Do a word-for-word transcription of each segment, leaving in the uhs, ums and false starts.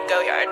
Go Yard.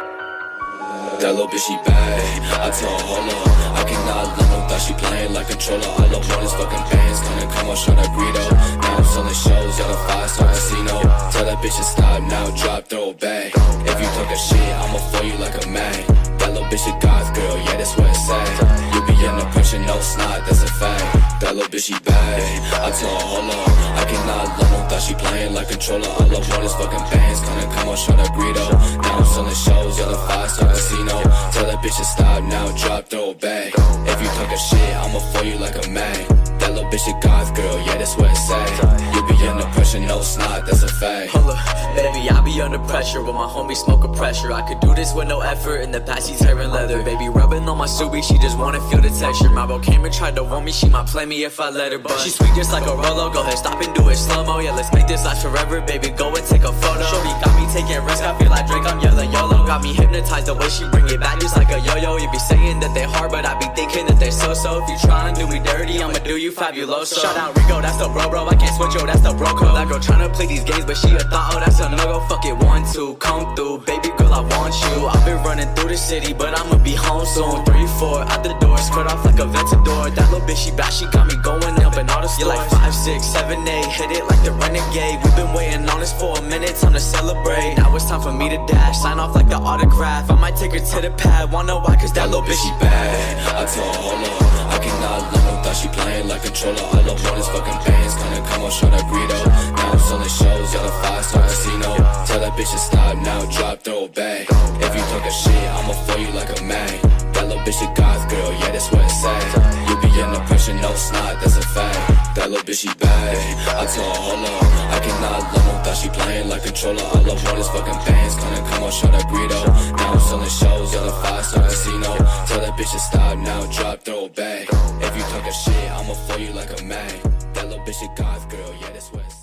That little bitch, she bad. I told her, hold up, I cannot let no thought she playing like controller. All I want is fucking bands, gonna come on, show that burrito. Now I'm selling shows at a five-star casino. Tell that bitch to stop now, drop, throw it back. If you talk a shit, I'ma fool you like a man. That little bitch a goth girl, yeah, that's what it's at. You be under pressure, no snot, that's a fact. That little bitch, she bad. I told her, hold up, I cannot let no thought she playing like controller. All I want is fucking bands, gonna come on, show that burrito. Now I'm selling shows at a five-star casino. Tell that bitch to stop now, drop, throw it back. If you talk a shit, I'ma fool you like a man. That little bitch a goth girl, yeah, that's what it's at. You be under pressure, no snot, that's a fact. Hold up, baby, I be under pressure with my homie smoking pressure. I could do this with no effort, in the past she's tearing leather. Baby, rubbing on my Subi, she just wanna feel the texture. My bro came and tried to warn me, she might play me if I let her. But she's sweet just like a Rolo, go ahead, stop and do it slow-mo. Yeah, let's make this last forever, baby, go and take a photo. Shorty got me taking risks, I feel like Drake, I'm yelling YOLO. Got me hypnotized the way she bring it back just like a yo-yo. You be saying that they hard, but I be thinking that they so-so. If you try and do me dirty, I'ma do you fabuloso. Shout out Rico, that's the bro bro, I can't switch yo, that's the bro code. That girl tryna play these games, but she a thought, oh, that's a no-go. Fuck it, one, two, come through, baby girl, I want you. I've been running through the city, but I'ma be home soon. Three, four, out the doors, cut off like a Ventador. That little bitch, she bad, she got me going up in all the stores. You're like five, six, seven, eight, hit it like the Renegade. We've been waiting on this for a minute, time to celebrate. Now it's time for me to dash, sign off like the autograph. I might take her to the pad, wanna why, cause that, that little bitch, she bad. I told her, hold up, I cannot let no thought she playing like controller. All I want is fucking bands, gonna come on, show that burrito. Now I'm selling shows at a five-star casino. Tell that bitch to stop now, drop, throw it back. If you talk a shit, I'ma fool you like a man. That little bitch a goth girl, yeah, that's what it's at. You be under pressure, no snot, that's a fact. That little bitch, she bad. I told her, hold up, I cannot let no thought she playing like controller. All I want is fucking bands, gonna come on, show that burrito. Now I'm selling shows at a five-star casino. Tell that bitch to stop now, drop, throw it back. If you talk a shit, I'ma fool you like a man. That little bitch a goth girl, yeah, that's what it's at.